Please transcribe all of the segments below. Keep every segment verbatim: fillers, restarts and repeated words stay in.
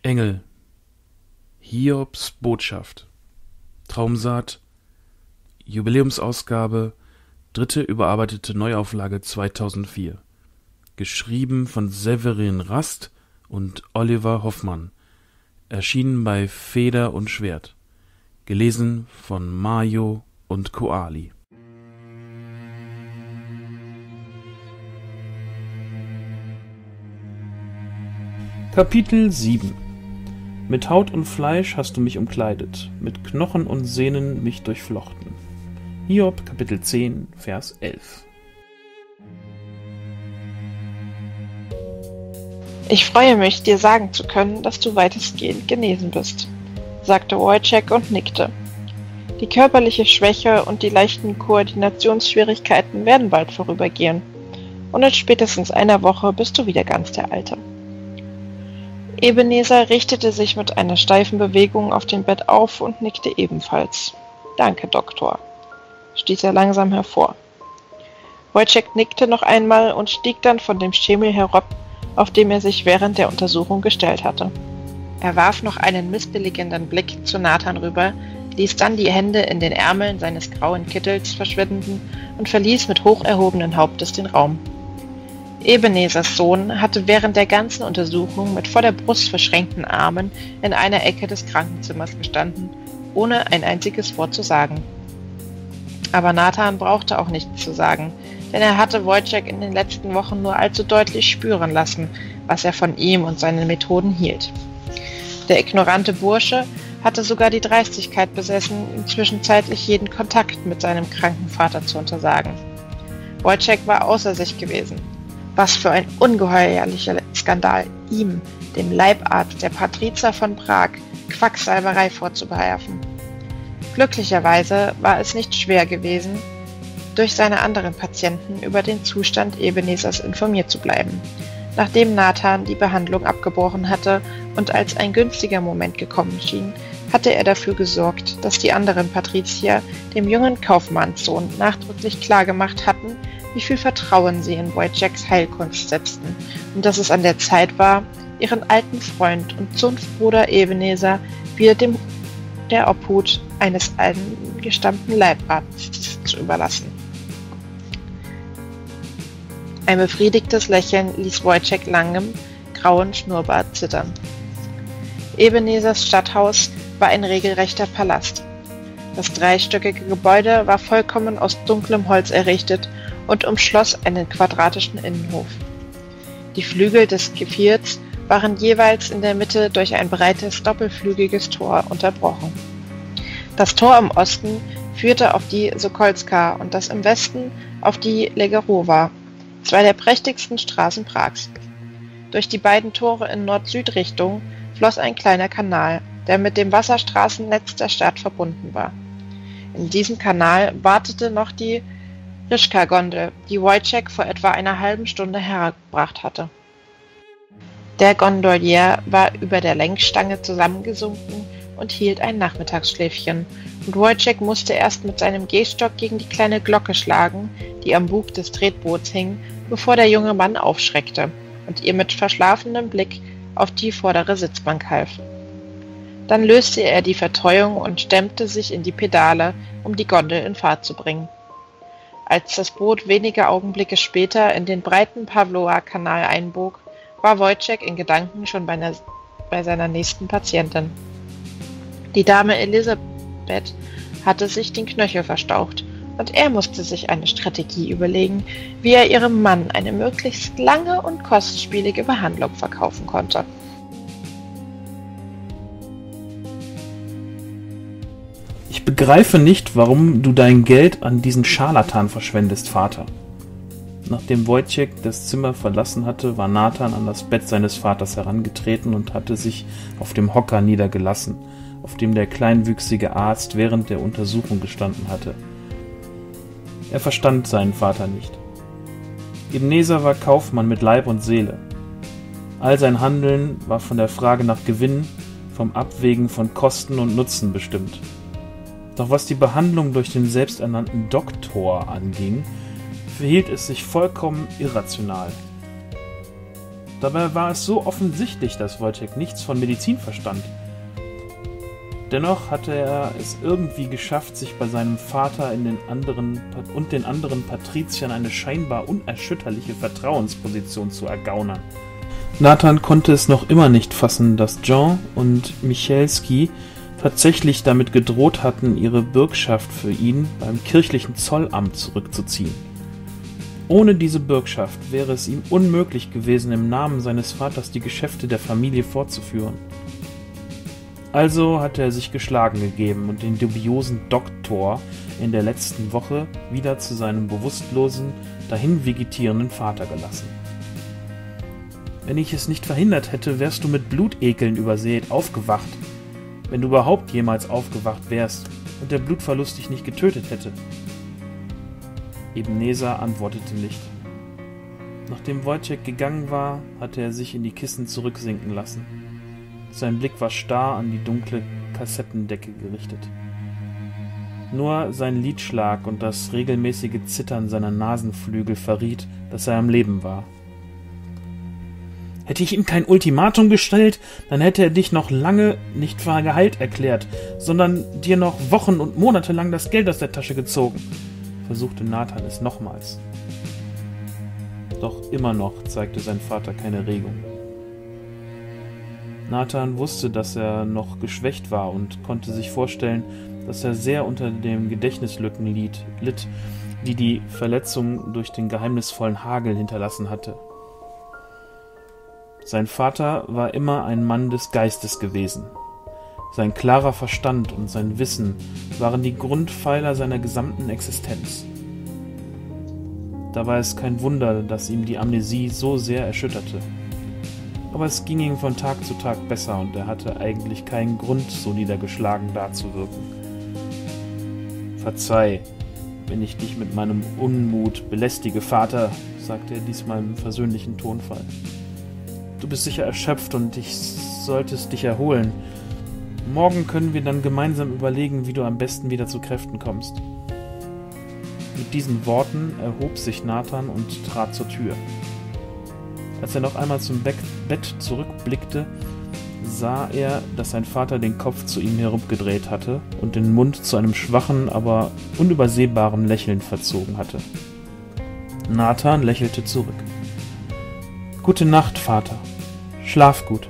Engel. Hiobs Botschaft. Traumsaat. Jubiläumsausgabe. Dritte überarbeitete Neuauflage zweitausendvier. Geschrieben von Severin Rast und Oliver Hoffmann. Erschienen bei Feder und Schwert. Gelesen von Mayo und Koali. Kapitel sieben. Mit Haut und Fleisch hast du mich umkleidet, mit Knochen und Sehnen mich durchflochten. Hiob, Kapitel zehn, Vers elf. Ich freue mich, dir sagen zu können, dass du weitestgehend genesen bist, sagte Wojciech und nickte. Die körperliche Schwäche und die leichten Koordinationsschwierigkeiten werden bald vorübergehen, und in spätestens einer Woche bist du wieder ganz der Alte. Ebenezer richtete sich mit einer steifen Bewegung auf dem Bett auf und nickte ebenfalls. »Danke, Doktor«, stieß er langsam hervor. Wojciech nickte noch einmal und stieg dann von dem Schemel herab, auf dem er sich während der Untersuchung gestellt hatte. Er warf noch einen missbilligenden Blick zu Nathan rüber, ließ dann die Hände in den Ärmeln seines grauen Kittels verschwinden und verließ mit hoch erhobenen Hauptes den Raum. Ebenezers Sohn hatte während der ganzen Untersuchung mit vor der Brust verschränkten Armen in einer Ecke des Krankenzimmers gestanden, ohne ein einziges Wort zu sagen. Aber Nathan brauchte auch nichts zu sagen, denn er hatte Wojciech in den letzten Wochen nur allzu deutlich spüren lassen, was er von ihm und seinen Methoden hielt. Der ignorante Bursche hatte sogar die Dreistigkeit besessen, ihm zwischenzeitlich jeden Kontakt mit seinem kranken Vater zu untersagen. Wojciech war außer sich gewesen. Was für ein ungeheuerlicher Skandal, ihm, dem Leibarzt der Patrizier von Prag, Quacksalberei vorzuwerfen. Glücklicherweise war es nicht schwer gewesen, durch seine anderen Patienten über den Zustand Ebenezers informiert zu bleiben. Nachdem Nathan die Behandlung abgebrochen hatte und als ein günstiger Moment gekommen schien, hatte er dafür gesorgt, dass die anderen Patrizier dem jungen Kaufmannssohn nachdrücklich klargemacht hatten, wie viel Vertrauen sie in Wojciechs Heilkunst setzten und dass es an der Zeit war, ihren alten Freund und Zunftbruder Ebenezer wieder dem der Obhut eines angestammten Leibarztes zu überlassen. Ein befriedigtes Lächeln ließ Wojciech langem, grauen Schnurrbart zittern. Ebenezers Stadthaus war ein regelrechter Palast. Das dreistöckige Gebäude war vollkommen aus dunklem Holz errichtet und umschloss einen quadratischen Innenhof. Die Flügel des Vierts waren jeweils in der Mitte durch ein breites, doppelflügiges Tor unterbrochen. Das Tor im Osten führte auf die Sokolska und das im Westen auf die Legerowa, zwei der prächtigsten Straßen Prags. Durch die beiden Tore in Nord-Süd-Richtung floss ein kleiner Kanal, der mit dem Wasserstraßennetz der Stadt verbunden war. In diesem Kanal wartete noch die Rischka-Gondel, die Wojciech vor etwa einer halben Stunde hergebracht hatte. Der Gondolier war über der Lenkstange zusammengesunken und hielt ein Nachmittagsschläfchen, und Wojciech musste erst mit seinem Gehstock gegen die kleine Glocke schlagen, die am Bug des Tretboots hing, bevor der junge Mann aufschreckte und ihr mit verschlafenem Blick auf die vordere Sitzbank half. Dann löste er die Verteuung und stemmte sich in die Pedale, um die Gondel in Fahrt zu bringen. Als das Boot wenige Augenblicke später in den breiten Pavlowa-Kanal einbog, war Wojciech in Gedanken schon bei, einer, bei seiner nächsten Patientin. Die Dame Elisabeth hatte sich den Knöchel verstaucht, und er musste sich eine Strategie überlegen, wie er ihrem Mann eine möglichst lange und kostspielige Behandlung verkaufen konnte. Ich begreife nicht, warum du dein Geld an diesen Scharlatan verschwendest, Vater. Nachdem Wojciech das Zimmer verlassen hatte, war Nathan an das Bett seines Vaters herangetreten und hatte sich auf dem Hocker niedergelassen, auf dem der kleinwüchsige Arzt während der Untersuchung gestanden hatte. Er verstand seinen Vater nicht. Ebenezer war Kaufmann mit Leib und Seele. All sein Handeln war von der Frage nach Gewinn, vom Abwägen von Kosten und Nutzen bestimmt. Doch was die Behandlung durch den selbsternannten Doktor anging, verhielt es sich vollkommen irrational. Dabei war es so offensichtlich, dass Wojciech nichts von Medizin verstand. Dennoch hatte er es irgendwie geschafft, sich bei seinem Vater in den anderen und den anderen Patriziern eine scheinbar unerschütterliche Vertrauensposition zu ergaunern. Nathan konnte es noch immer nicht fassen, dass Jean und Michalski tatsächlich damit gedroht hatten, ihre Bürgschaft für ihn beim kirchlichen Zollamt zurückzuziehen. Ohne diese Bürgschaft wäre es ihm unmöglich gewesen, im Namen seines Vaters die Geschäfte der Familie fortzuführen. Also hatte er sich geschlagen gegeben und den dubiosen Doktor in der letzten Woche wieder zu seinem bewusstlosen, dahin vegetierenden Vater gelassen. Wenn ich es nicht verhindert hätte, wärst du mit Blutekeln übersät, aufgewacht. Wenn du überhaupt jemals aufgewacht wärst und der Blutverlust dich nicht getötet hätte. Ebenezer antwortete nicht. Nachdem Wojciech gegangen war, hatte er sich in die Kissen zurücksinken lassen. Sein Blick war starr an die dunkle Kassettendecke gerichtet. Nur sein Lidschlag und das regelmäßige Zittern seiner Nasenflügel verriet, dass er am Leben war. Hätte ich ihm kein Ultimatum gestellt, dann hätte er dich noch lange nicht für geheilt erklärt, sondern dir noch Wochen und Monate lang das Geld aus der Tasche gezogen, versuchte Nathan es nochmals. Doch immer noch zeigte sein Vater keine Regung. Nathan wusste, dass er noch geschwächt war und konnte sich vorstellen, dass er sehr unter den Gedächtnislücken litt, litt, die die Verletzung durch den geheimnisvollen Hagel hinterlassen hatte. Sein Vater war immer ein Mann des Geistes gewesen. Sein klarer Verstand und sein Wissen waren die Grundpfeiler seiner gesamten Existenz. Da war es kein Wunder, dass ihm die Amnesie so sehr erschütterte. Aber es ging ihm von Tag zu Tag besser und er hatte eigentlich keinen Grund, so niedergeschlagen dazuwirken. Verzeih, wenn ich dich mit meinem Unmut belästige, Vater, sagte er diesmal im versöhnlichen Tonfall. Du bist sicher erschöpft und ich solltest dich erholen. Morgen können wir dann gemeinsam überlegen, wie du am besten wieder zu Kräften kommst. Mit diesen Worten erhob sich Nathan und trat zur Tür. Als er noch einmal zum Be- Bett zurückblickte, sah er, dass sein Vater den Kopf zu ihm herumgedreht hatte und den Mund zu einem schwachen, aber unübersehbaren Lächeln verzogen hatte. Nathan lächelte zurück. »Gute Nacht, Vater. Schlaf gut.«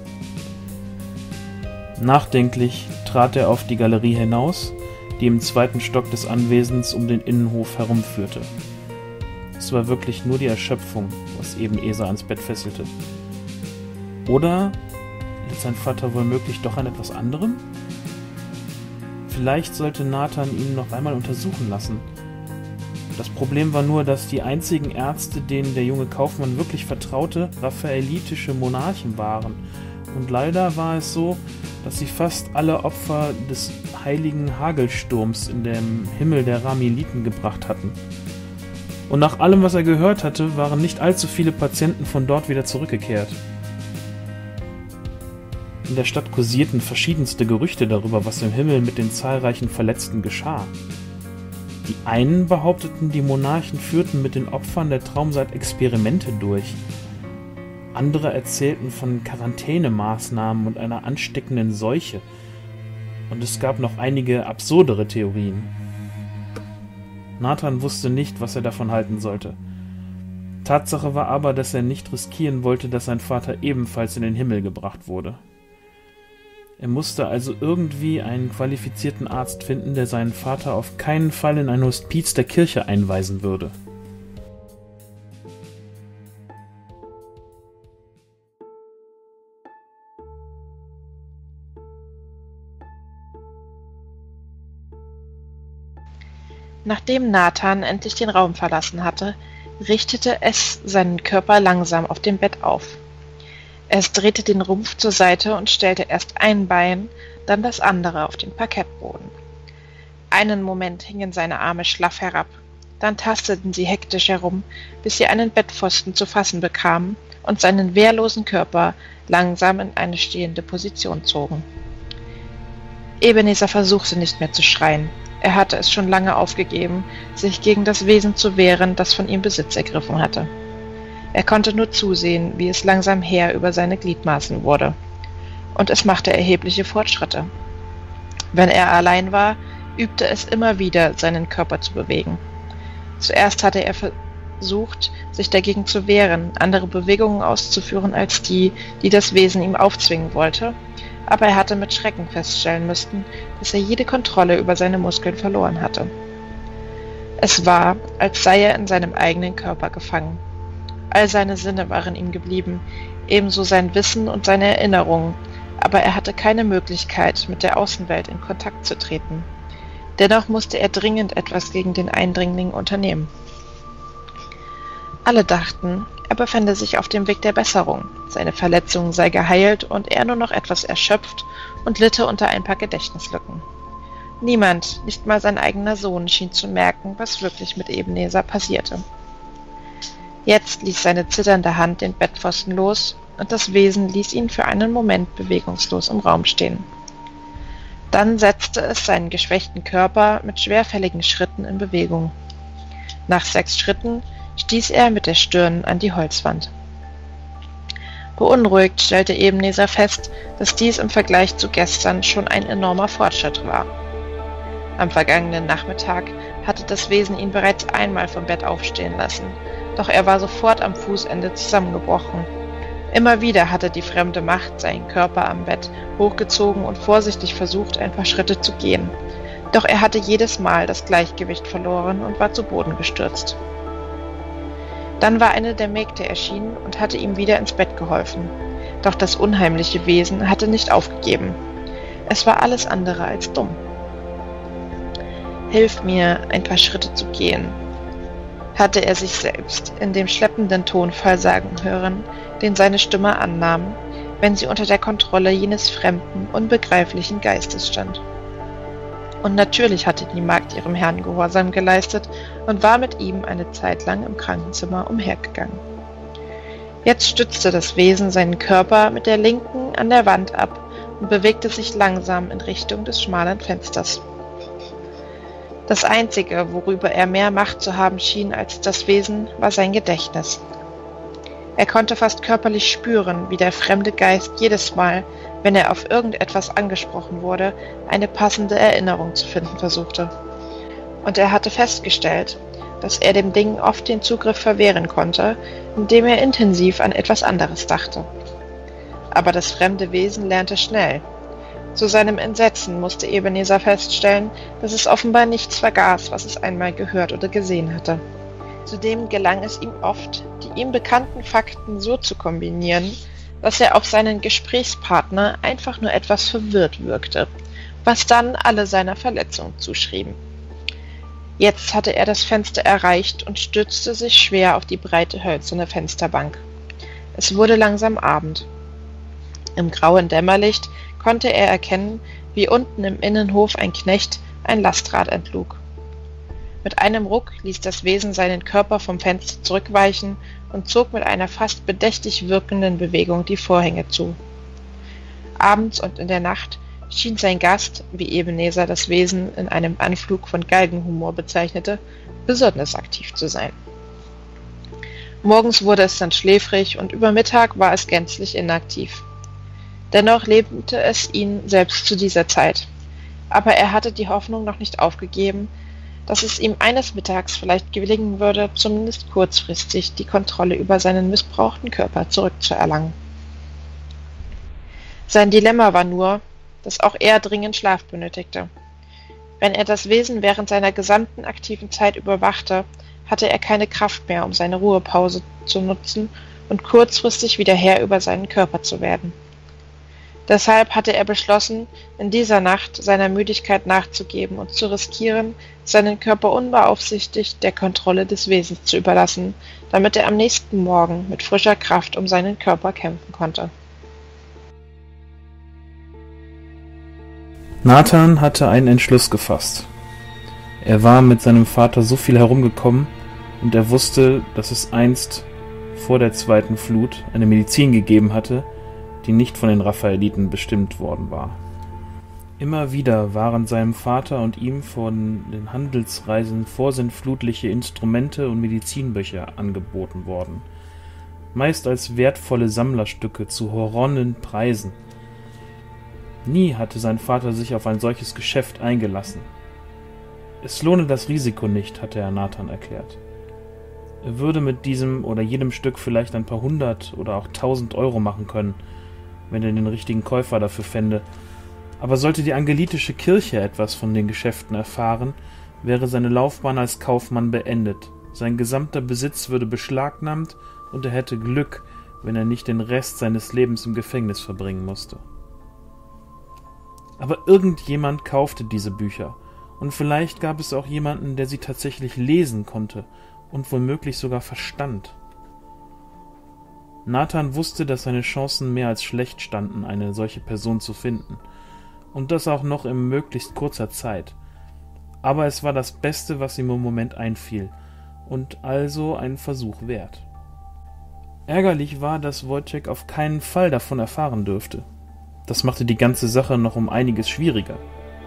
Nachdenklich trat er auf die Galerie hinaus, die im zweiten Stock des Anwesens um den Innenhof herumführte. Es war wirklich nur die Erschöpfung, was Ebenezer ans Bett fesselte. Oder litt sein Vater womöglich doch an etwas anderem? Vielleicht sollte Nathan ihn noch einmal untersuchen lassen. Das Problem war nur, dass die einzigen Ärzte, denen der junge Kaufmann wirklich vertraute, raphaelitische Monarchen waren. Und leider war es so, dass sie fast alle Opfer des heiligen Hagelsturms in dem Himmel der Rameliten gebracht hatten. Und nach allem, was er gehört hatte, waren nicht allzu viele Patienten von dort wieder zurückgekehrt. In der Stadt kursierten verschiedenste Gerüchte darüber, was im Himmel mit den zahlreichen Verletzten geschah. Die einen behaupteten, die Monarchen führten mit den Opfern der Traumzeit Experimente durch. Andere erzählten von Quarantänemaßnahmen und einer ansteckenden Seuche. Und es gab noch einige absurdere Theorien. Nathan wusste nicht, was er davon halten sollte. Tatsache war aber, dass er nicht riskieren wollte, dass sein Vater ebenfalls in den Himmel gebracht wurde. Er musste also irgendwie einen qualifizierten Arzt finden, der seinen Vater auf keinen Fall in ein Hospiz der Kirche einweisen würde. Nachdem Nathan endlich den Raum verlassen hatte, richtete es seinen Körper langsam auf dem Bett auf. Es drehte den Rumpf zur Seite und stellte erst ein Bein, dann das andere auf den Parkettboden. Einen Moment hingen seine Arme schlaff herab, dann tasteten sie hektisch herum, bis sie einen Bettpfosten zu fassen bekamen und seinen wehrlosen Körper langsam in eine stehende Position zogen. Ebenezer versuchte nicht mehr zu schreien. Er hatte es schon lange aufgegeben, sich gegen das Wesen zu wehren, das von ihm Besitz ergriffen hatte. Er konnte nur zusehen, wie es langsam heer über seine Gliedmaßen wurde. Und es machte erhebliche Fortschritte. Wenn er allein war, übte es immer wieder, seinen Körper zu bewegen. Zuerst hatte er versucht, sich dagegen zu wehren, andere Bewegungen auszuführen als die, die das Wesen ihm aufzwingen wollte, aber er hatte mit Schrecken feststellen müssen, dass er jede Kontrolle über seine Muskeln verloren hatte. Es war, als sei er in seinem eigenen Körper gefangen. All seine Sinne waren ihm geblieben, ebenso sein Wissen und seine Erinnerungen, aber er hatte keine Möglichkeit, mit der Außenwelt in Kontakt zu treten. Dennoch musste er dringend etwas gegen den Eindringling unternehmen. Alle dachten, er befände sich auf dem Weg der Besserung, seine Verletzung sei geheilt und er nur noch etwas erschöpft und litte unter ein paar Gedächtnislücken. Niemand, nicht mal sein eigener Sohn, schien zu merken, was wirklich mit Ebenezer passierte. Jetzt ließ seine zitternde Hand den Bettpfosten los, und das Wesen ließ ihn für einen Moment bewegungslos im Raum stehen. Dann setzte es seinen geschwächten Körper mit schwerfälligen Schritten in Bewegung. Nach sechs Schritten stieß er mit der Stirn an die Holzwand. Beunruhigt stellte Ebenezer fest, dass dies im Vergleich zu gestern schon ein enormer Fortschritt war. Am vergangenen Nachmittag hatte das Wesen ihn bereits einmal vom Bett aufstehen lassen, doch er war sofort am Fußende zusammengebrochen. Immer wieder hatte die fremde Macht seinen Körper am Bett hochgezogen und vorsichtig versucht, ein paar Schritte zu gehen. Doch er hatte jedes Mal das Gleichgewicht verloren und war zu Boden gestürzt. Dann war eine der Mägde erschienen und hatte ihm wieder ins Bett geholfen. Doch das unheimliche Wesen hatte nicht aufgegeben. Es war alles andere als dumm. »Hilf mir, ein paar Schritte zu gehen«, hatte er sich selbst in dem schleppenden Tonfall sagen hören, den seine Stimme annahm, wenn sie unter der Kontrolle jenes fremden, unbegreiflichen Geistes stand. Und natürlich hatte die Magd ihrem Herrn Gehorsam geleistet und war mit ihm eine Zeit lang im Krankenzimmer umhergegangen. Jetzt stützte das Wesen seinen Körper mit der linken an der Wand ab und bewegte sich langsam in Richtung des schmalen Fensters. Das Einzige, worüber er mehr Macht zu haben schien als das Wesen, war sein Gedächtnis. Er konnte fast körperlich spüren, wie der fremde Geist jedes Mal, wenn er auf irgendetwas angesprochen wurde, eine passende Erinnerung zu finden versuchte. Und er hatte festgestellt, dass er dem Ding oft den Zugriff verwehren konnte, indem er intensiv an etwas anderes dachte. Aber das fremde Wesen lernte schnell. Zu seinem Entsetzen musste Ebenezer feststellen, dass es offenbar nichts vergaß, was es einmal gehört oder gesehen hatte. Zudem gelang es ihm oft, die ihm bekannten Fakten so zu kombinieren, dass er auf seinen Gesprächspartner einfach nur etwas verwirrt wirkte, was dann alle seiner Verletzung zuschrieben. Jetzt hatte er das Fenster erreicht und stützte sich schwer auf die breite hölzerne Fensterbank. Es wurde langsam Abend. Im grauen Dämmerlicht konnte er erkennen, wie unten im Innenhof ein Knecht ein Lastrad entlug. Mit einem Ruck ließ das Wesen seinen Körper vom Fenster zurückweichen und zog mit einer fast bedächtig wirkenden Bewegung die Vorhänge zu. Abends und in der Nacht schien sein Gast, wie Ebenezer das Wesen in einem Anflug von Galgenhumor bezeichnete, besonders aktiv zu sein. Morgens wurde es dann schläfrig und über Mittag war es gänzlich inaktiv. Dennoch lebte es ihn selbst zu dieser Zeit. Aber er hatte die Hoffnung noch nicht aufgegeben, dass es ihm eines Mittags vielleicht gelingen würde, zumindest kurzfristig die Kontrolle über seinen missbrauchten Körper zurückzuerlangen. Sein Dilemma war nur, dass auch er dringend Schlaf benötigte. Wenn er das Wesen während seiner gesamten aktiven Zeit überwachte, hatte er keine Kraft mehr, um seine Ruhepause zu nutzen und kurzfristig wieder Herr über seinen Körper zu werden. Deshalb hatte er beschlossen, in dieser Nacht seiner Müdigkeit nachzugeben und zu riskieren, seinen Körper unbeaufsichtigt der Kontrolle des Wesens zu überlassen, damit er am nächsten Morgen mit frischer Kraft um seinen Körper kämpfen konnte. Nathan hatte einen Entschluss gefasst. Er war mit seinem Vater so viel herumgekommen und er wusste, dass es einst vor der zweiten Flut eine Medizin gegeben hatte, die nicht von den Raphaeliten bestimmt worden war. Immer wieder waren seinem Vater und ihm von den Handelsreisen vorsintflutliche Instrumente und Medizinbücher angeboten worden. meist als wertvolle Sammlerstücke zu horrenden Preisen. Nie hatte sein Vater sich auf ein solches Geschäft eingelassen. Es lohne das Risiko nicht, hatte er Nathan erklärt. Er würde mit diesem oder jedem Stück vielleicht ein paar hundert oder auch tausend Euro machen können, wenn er den richtigen Käufer dafür fände. Aber sollte die angelitische Kirche etwas von den Geschäften erfahren, wäre seine Laufbahn als Kaufmann beendet. Sein gesamter Besitz würde beschlagnahmt und er hätte Glück, wenn er nicht den Rest seines Lebens im Gefängnis verbringen musste. Aber irgendjemand kaufte diese Bücher, und vielleicht gab es auch jemanden, der sie tatsächlich lesen konnte und womöglich sogar verstand. Nathan wusste, dass seine Chancen mehr als schlecht standen, eine solche Person zu finden, und das auch noch in möglichst kurzer Zeit. Aber es war das Beste, was ihm im Moment einfiel, und also ein Versuch wert. Ärgerlich war, dass Wojciech auf keinen Fall davon erfahren dürfte. Das machte die ganze Sache noch um einiges schwieriger.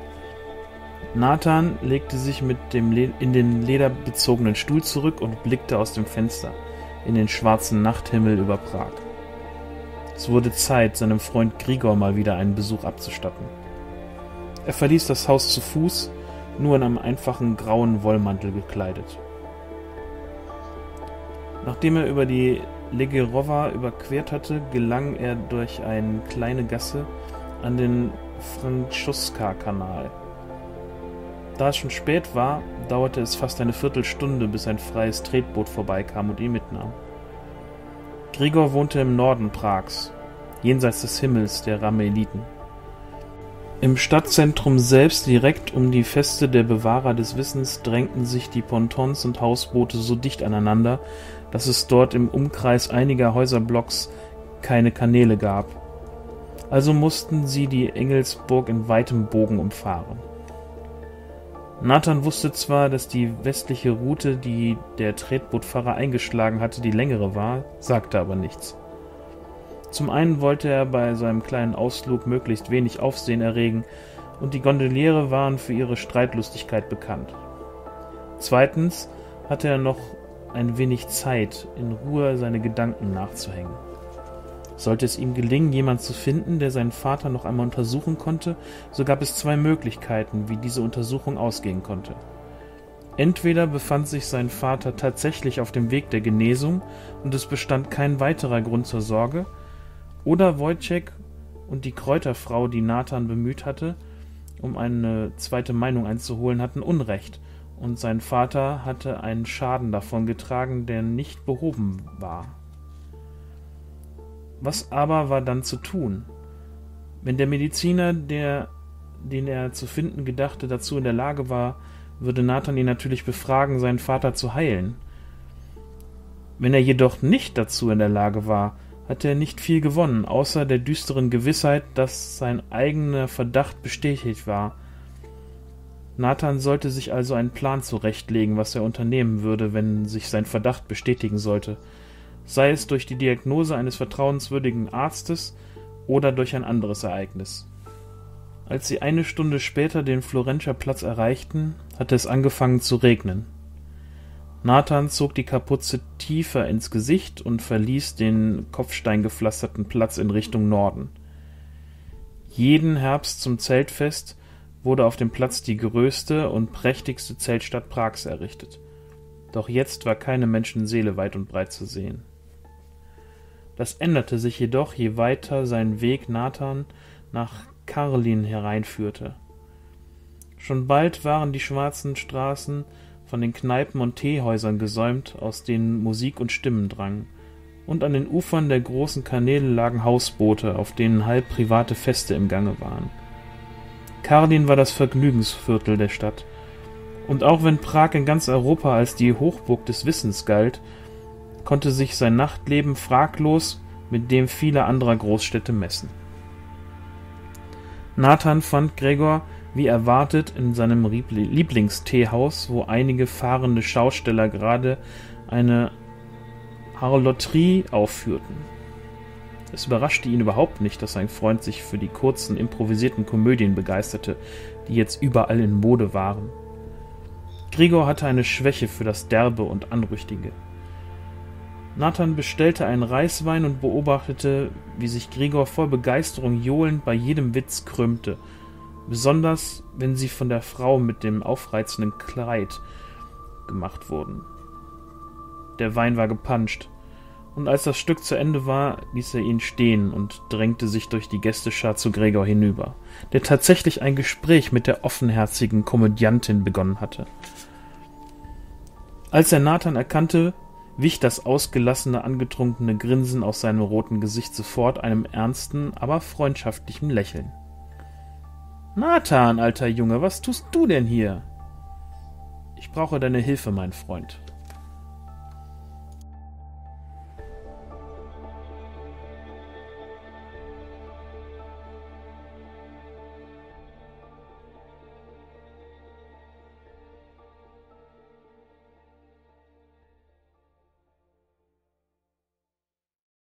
Nathan legte sich mit dem Le- in den lederbezogenen Stuhl zurück und blickte aus dem Fenster in den schwarzen Nachthimmel über Prag. Es wurde Zeit, seinem Freund Grigor mal wieder einen Besuch abzustatten. Er verließ das Haus zu Fuß, nur in einem einfachen grauen Wollmantel gekleidet. Nachdem er über die Legerowa überquert hatte, gelang er durch eine kleine Gasse an den Franschuska-Kanal. Da es schon spät war, dauerte es fast eine Viertelstunde, bis ein freies Tretboot vorbeikam und ihn mitnahm. Grigor wohnte im Norden Prags, jenseits des Himmels der Rameliten. Im Stadtzentrum selbst, direkt um die Feste der Bewahrer des Wissens, drängten sich die Pontons und Hausboote so dicht aneinander, dass es dort im Umkreis einiger Häuserblocks keine Kanäle gab. Also mussten sie die Engelsburg in weitem Bogen umfahren. Nathan wusste zwar, dass die westliche Route, die der Tretbootfahrer eingeschlagen hatte, die längere war, sagte aber nichts. Zum einen wollte er bei seinem kleinen Ausflug möglichst wenig Aufsehen erregen, und die Gondoliere waren für ihre Streitlustigkeit bekannt. Zweitens hatte er noch ein wenig Zeit, in Ruhe seine Gedanken nachzuhängen. Sollte es ihm gelingen, jemanden zu finden, der seinen Vater noch einmal untersuchen konnte, so gab es zwei Möglichkeiten, wie diese Untersuchung ausgehen konnte. Entweder befand sich sein Vater tatsächlich auf dem Weg der Genesung und es bestand kein weiterer Grund zur Sorge, oder Wojciech und die Kräuterfrau, die Nathan bemüht hatte, um eine zweite Meinung einzuholen, hatten Unrecht, und sein Vater hatte einen Schaden davongetragen, der nicht behoben war. Was aber war dann zu tun? Wenn der Mediziner, der, den er zu finden gedachte, dazu in der Lage war, würde Nathan ihn natürlich befragen, seinen Vater zu heilen. Wenn er jedoch nicht dazu in der Lage war, hatte er nicht viel gewonnen, außer der düsteren Gewissheit, dass sein eigener Verdacht bestätigt war. Nathan sollte sich also einen Plan zurechtlegen, was er unternehmen würde, wenn sich sein Verdacht bestätigen sollte, sei es durch die Diagnose eines vertrauenswürdigen Arztes oder durch ein anderes Ereignis. Als sie eine Stunde später den Florenzer Platz erreichten, hatte es angefangen zu regnen. Nathan zog die Kapuze tiefer ins Gesicht und verließ den kopfsteingepflasterten Platz in Richtung Norden. Jeden Herbst zum Zeltfest wurde auf dem Platz die größte und prächtigste Zeltstadt Prags errichtet. Doch jetzt war keine Menschenseele weit und breit zu sehen. Das änderte sich jedoch, je weiter sein Weg Nathan nach Karlin hereinführte. Schon bald waren die schwarzen Straßen von den Kneipen und Teehäusern gesäumt, aus denen Musik und Stimmen drangen, und an den Ufern der großen Kanäle lagen Hausboote, auf denen halb private Feste im Gange waren. Karlin war das Vergnügensviertel der Stadt, und auch wenn Prag in ganz Europa als die Hochburg des Wissens galt, konnte sich sein Nachtleben fraglos mit dem vieler anderer Großstädte messen. Nathan fand Gregor, wie erwartet, in seinem Lieblingsteehaus, wo einige fahrende Schausteller gerade eine Harlotterie aufführten. Es überraschte ihn überhaupt nicht, dass sein Freund sich für die kurzen, improvisierten Komödien begeisterte, die jetzt überall in Mode waren. Grigor hatte eine Schwäche für das Derbe und Anrüchtige. Nathan bestellte einen Reiswein und beobachtete, wie sich Gregor vor Begeisterung johlend bei jedem Witz krümmte, besonders wenn sie von der Frau mit dem aufreizenden Kleid gemacht wurden. Der Wein war gepanscht, und als das Stück zu Ende war, ließ er ihn stehen und drängte sich durch die Gästeschar zu Gregor hinüber, der tatsächlich ein Gespräch mit der offenherzigen Komödiantin begonnen hatte. Als er Nathan erkannte, wich das ausgelassene, angetrunkene Grinsen aus seinem roten Gesicht sofort einem ernsten, aber freundschaftlichen Lächeln. »Nathan, alter Junge, was tust du denn hier?« »Ich brauche deine Hilfe, mein Freund«,